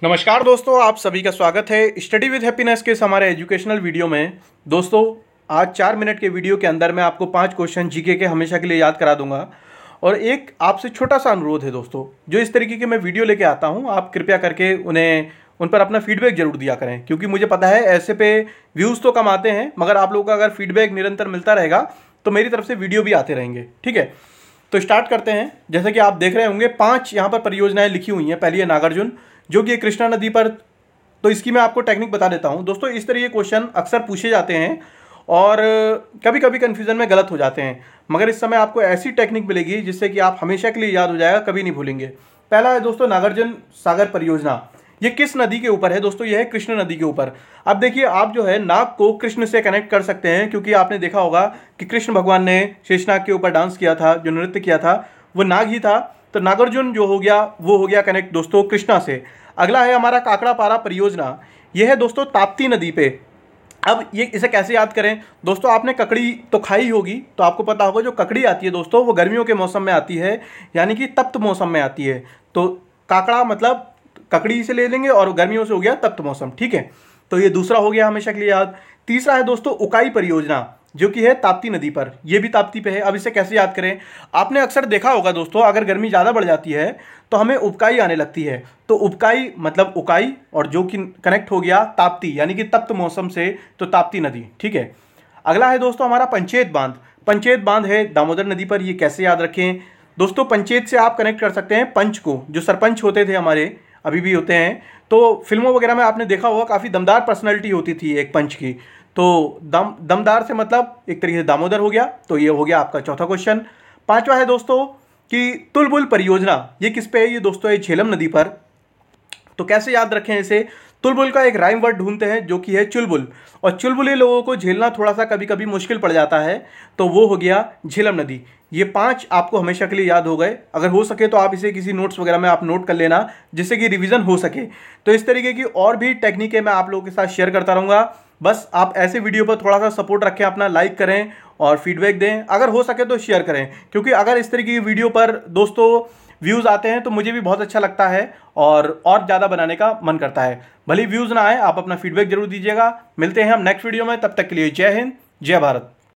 नमस्कार दोस्तों, आप सभी का स्वागत है स्टडी विद हैप्पीनेस के इस हमारे एजुकेशनल वीडियो में। दोस्तों, आज 4 मिनट के वीडियो के अंदर मैं आपको 5 क्वेश्चन जीके के हमेशा के लिए याद करा दूंगा। और एक आपसे छोटा सा अनुरोध है दोस्तों, जो इस तरीके के मैं वीडियो लेके आता हूं, आप कृपया करके उन पर अपना फीडबैक जरूर दिया करें, क्योंकि मुझे पता है ऐसे पे व्यूज़ तो कम आते हैं, मगर आप लोगों का अगर फीडबैक निरंतर मिलता रहेगा तो मेरी तरफ से वीडियो भी आते रहेंगे। ठीक है, तो स्टार्ट करते हैं। जैसे कि आप देख रहे होंगे 5 यहाँ पर परियोजनाएं लिखी हुई हैं। पहली है नागार्जुन, जो कि कृष्णा नदी पर। तो इसकी मैं आपको टेक्निक बता देता हूं दोस्तों। इस तरह के क्वेश्चन अक्सर पूछे जाते हैं और कभी कभी कन्फ्यूजन में गलत हो जाते हैं, मगर इस समय आपको ऐसी टेक्निक मिलेगी जिससे कि आप हमेशा के लिए याद हो जाएगा, कभी नहीं भूलेंगे। पहला है दोस्तों नागार्जुन सागर परियोजना। ये किस नदी के ऊपर है दोस्तों? ये है कृष्ण नदी के ऊपर। अब देखिए, आप जो है नाग को कृष्ण से कनेक्ट कर सकते हैं, क्योंकि आपने देखा होगा कि कृष्ण भगवान ने शेषनाग के ऊपर डांस किया था, जो नृत्य किया था वो नाग ही था। तो नागार्जुन जो हो गया वो हो गया कनेक्ट दोस्तों कृष्णा से। अगला है हमारा काकड़ा पारा परियोजना। यह है दोस्तों ताप्ती नदी पे। अब ये इसे कैसे याद करें दोस्तों? आपने ककड़ी तो खाई होगी, तो आपको पता होगा जो ककड़ी आती है दोस्तों वो गर्मियों के मौसम में आती है, यानी कि तप्त मौसम में आती है। तो काकड़ा मतलब ककड़ी से ले लेंगे और गर्मियों से हो गया तप्त मौसम। ठीक है, तो ये दूसरा हो गया हमेशा के लिए याद। तीसरा है दोस्तों उकाई परियोजना, जो कि है ताप्ती नदी पर। यह भी ताप्ती पे है। अब इसे कैसे याद करें? आपने अक्सर देखा होगा दोस्तों, अगर गर्मी ज़्यादा बढ़ जाती है तो हमें उबकाई आने लगती है। तो उबकाई मतलब उकाई, और जो कि कनेक्ट हो गया ताप्ती यानी कि तप्त मौसम से, तो ताप्ती नदी। ठीक है, अगला है दोस्तों हमारा पंचेत बांध। पंचेत बांध है दामोदर नदी पर। ये कैसे याद रखें दोस्तों? पंचेत से आप कनेक्ट कर सकते हैं पंच को, जो सरपंच होते थे हमारे, अभी भी होते हैं। तो फिल्मों वगैरह में आपने देखा होगा, काफ़ी दमदार पर्सनैलिटी होती थी एक पंच की। तो दमदार से मतलब एक तरीके से दामोदर हो गया। तो ये हो गया आपका चौथा क्वेश्चन। पांचवा है दोस्तों कि तुलबुल परियोजना। ये किस पे है? ये दोस्तों है झेलम नदी पर। तो कैसे याद रखें इसे? तुलबुल का एक राइम वर्ड ढूंढते हैं, जो कि है चुलबुल। और चुलबुले लोगों को झेलना थोड़ा सा कभी कभी मुश्किल पड़ जाता है, तो वो हो गया झेलम नदी। ये 5 आपको हमेशा के लिए याद हो गए। अगर हो सके तो आप इसे किसी नोट्स वगैरह में आप नोट कर लेना, जिससे कि रिवीजन हो सके। तो इस तरीके की और भी टेक्निकें मैं आप लोगों के साथ शेयर करता रहूँगा। बस आप ऐसे वीडियो पर थोड़ा सा सपोर्ट रखें, अपना लाइक करें और फीडबैक दें। अगर हो सके तो शेयर करें, क्योंकि अगर इस तरीके की वीडियो पर दोस्तों व्यूज़ आते हैं तो मुझे भी बहुत अच्छा लगता है और ज़्यादा बनाने का मन करता है। भले व्यूज़ ना आए, आप अपना फीडबैक जरूर दीजिएगा। मिलते हैं हम नेक्स्ट वीडियो में, तब तक के लिए जय हिंद, जय भारत।